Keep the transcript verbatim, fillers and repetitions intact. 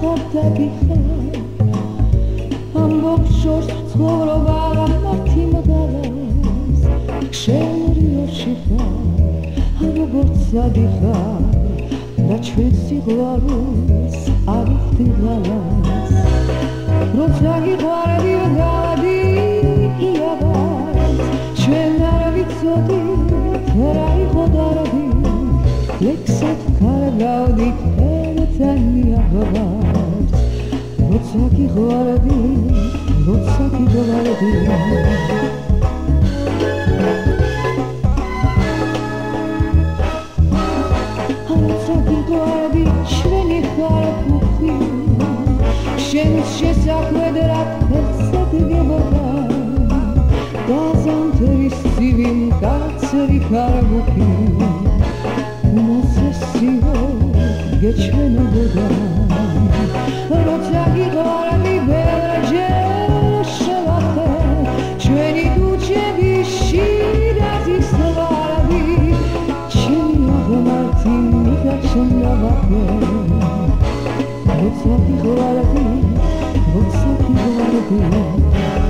დაგიხარ ამბობ შორს ცხოვრობა მართი მოდალას შენრიოში ხარ როგორც ადიხარ და ჩვენ სიყვარულს არ ვხდილალას როცა გიყვარები ვგავდი იავად ჩვენ არ ვიცოდით რა იყო დარადი ლექსად კარგავდით ერთად მიაღვართ როცა გიყვარები როცა გიყვარები ჩვენი ხარ ფუხი შენს შესაქმედ რა ფერცად გებოდა დაზამთრის ცივი მკაცრი ქარბუქი მოსესიო გეჩვენებოდა როცა გიყვარები ბევრჯერ შევახე ჩვენი ქუჩები შირაზის ვარადი ჩემი აღმართი მიგაჩნდავახე როცა გიყვარები როცა გიყვარები